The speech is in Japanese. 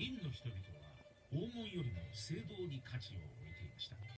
殷の人々は黄金よりも青銅に価値を置いていました。